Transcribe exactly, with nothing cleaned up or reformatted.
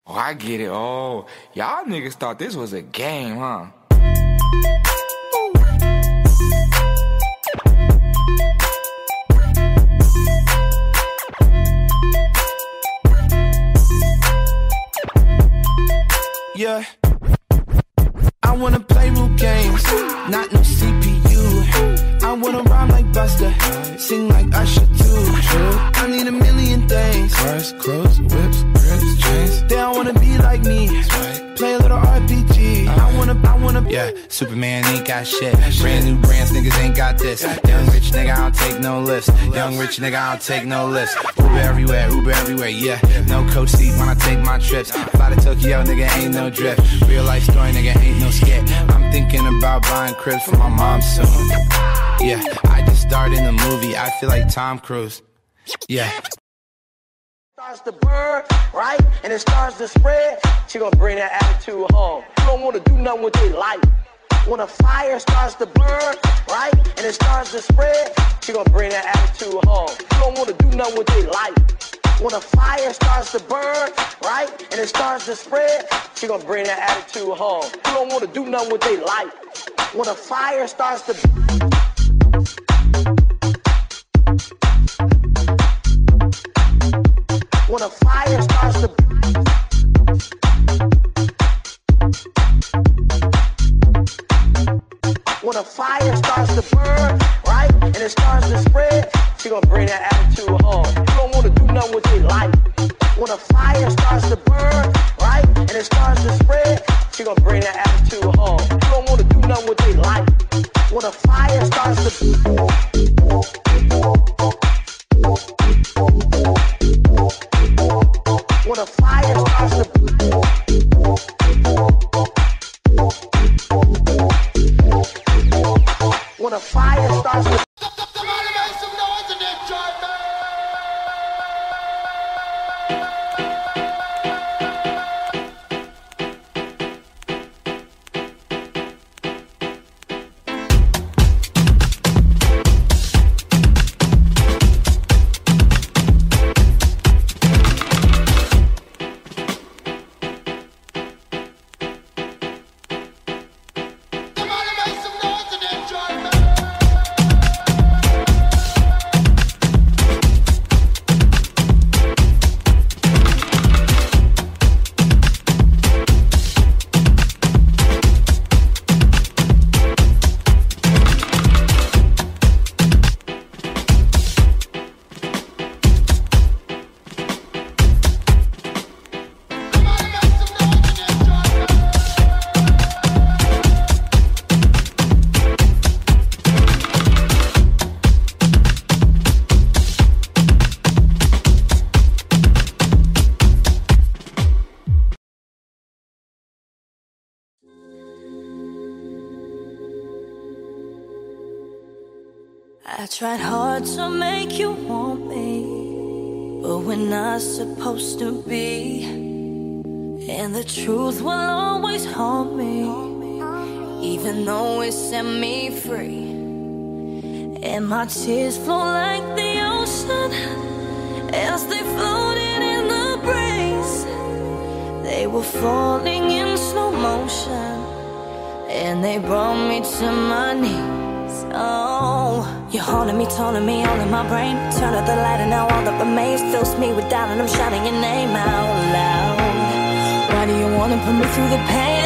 Oh, I get it. Oh, y'all niggas thought this was a game, huh? Yeah, I wanna play real games, not no C P U. I wanna rhyme like Buster, sing like Usher too. I need a million things, cars, clothes, whips, grips, chains. They all wanna be like me, play a little R P G. I wanna, I wanna. Yeah, Superman ain't got shit. Brand new brands, niggas ain't got this. Young rich nigga, I don't take no lifts. Young rich nigga, I don't take no lifts. Uber everywhere, Uber everywhere, yeah. No coach seat when I take my trips. Fly to Tokyo, nigga, ain't no drift. Real life story, nigga, ain't no skit. I'm thinking about buying cribs for my mom soon. Yeah, I just starred in the movie. I feel like Tom Cruise. Yeah. Starts to burn, right? And it starts to spread. She gonna bring that attitude home. You don't wanna do nothing with their life. When a fire starts to burn, right? And it starts to spread, she gonna bring that attitude home. You don't wanna do nothing with their life. When a fire starts to burn, right? And it starts to spread, she gonna bring that attitude home. You don't wanna do nothing with their life. When a fire starts to When a fire starts to When a fire starts to burn, right? And it starts to spread, she gonna bring that attitude home. You don't wanna do nothing with your life. When a fire starts to burn, right? And it starts to spread, she gonna bring that attitude home. You don't wanna do nothing with your life. When a fire starts to When a fire starts to When a fire starts to Somebody make some noise in this joint, man. I tried hard to make you want me, but we're not supposed to be. And the truth will always haunt me, even though it set me free. And my tears flow like the ocean as they floated in the breeze. They were falling in slow motion, and they brought me to my knees. Oh, you're haunting me, taunting me all in my brain. Turn out the light and now all that remains fills me with doubt, and I'm shouting your name out loud. Why do you wanna put me through the pain?